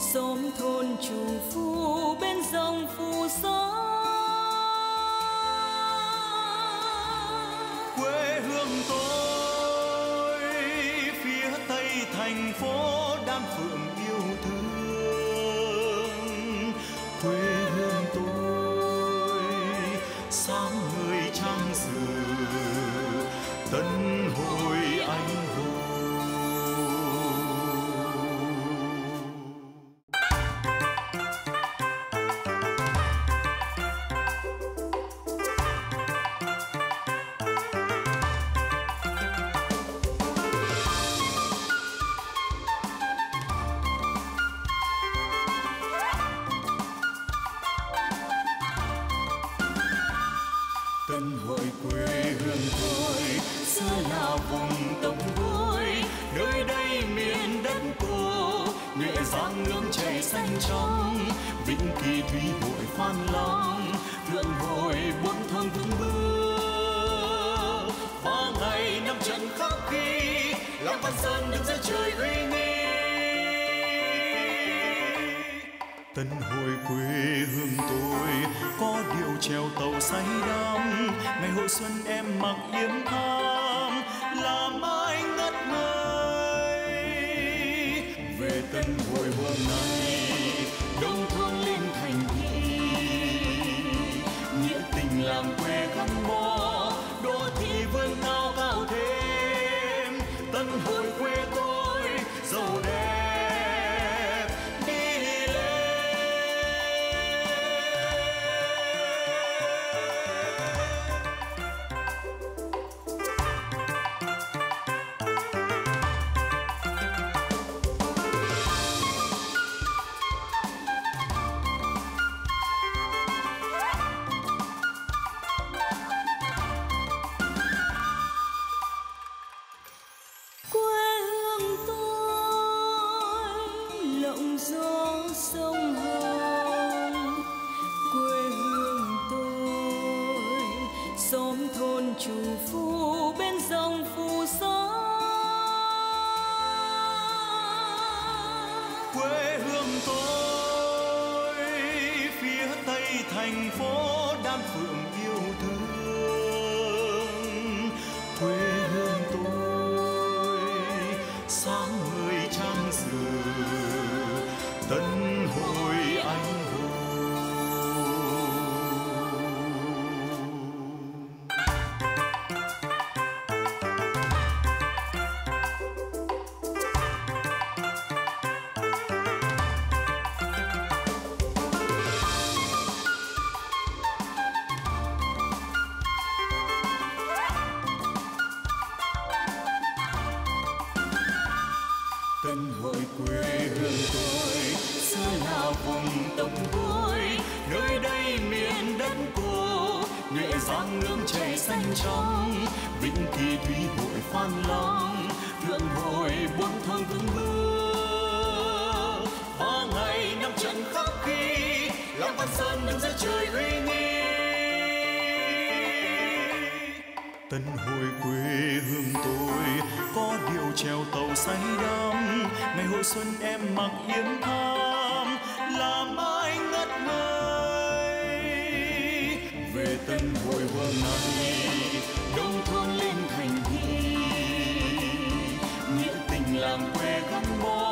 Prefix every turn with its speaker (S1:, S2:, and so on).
S1: xóm thôn chủ phu bên dòng phù sa.
S2: Quê hương tôi phía tây thành phố Đan Phượng yêu thương. Quê hương tôi sáng ngời trang sử tân hồi anh hùng. Tân Hội quê hương tôi xưa là vùng tông gối, nơi đây miền đất cô nhuệ giang nương chảy xanh trong. Vĩnh Kỳ Thủy Hội Phan Long thượng hội bốn thôn vững bước. 3 ngày 5 trận khắc ghi Lam Văn Sơn đứng dưới trời uy nghi. Tân Hội quê hương tôi có điều chèo tàu say đắm. Ngày hội xuân em mặc yếm thắm làm ai ngất ngây. Về Tân Hội hôm nay đông thôn linh thành thị, nghĩa tình làng quê gắn bó, đô thị vươn cao cao thêm. Tân Hội quê tôi giàu đẹp đi lên.
S1: Sông Hồng, quê hương tôi xóm thôn chủ phu bên dòng phù sa.
S2: Quê hương tôi phía tây thành phố Đan Phượng yêu thương. Quê hương tôi sáng ngời trang sử tân hồi anh hùng. Tân Hội quê hương tôi xưa là vùng tông gối, nơi đây miền đất cô nhuệ giang nương chảy xanh trong. Vĩnh Kỳ Thủy Hội Phan Long thượng hội bốn thôn vững bước. 3 ngày 5 trận khắc ghi Lam Văn Sơn đứng dưới trời uy nghi. Tân Hội quê hương tôi có điều chèo tàu say đắm. Ngày hội xuân em mặc yếm thắm làm ai ngất ngây. Về Tân Hội hôm nay đông thôn linh thành thị, nghĩa tình làng quê gắn bó,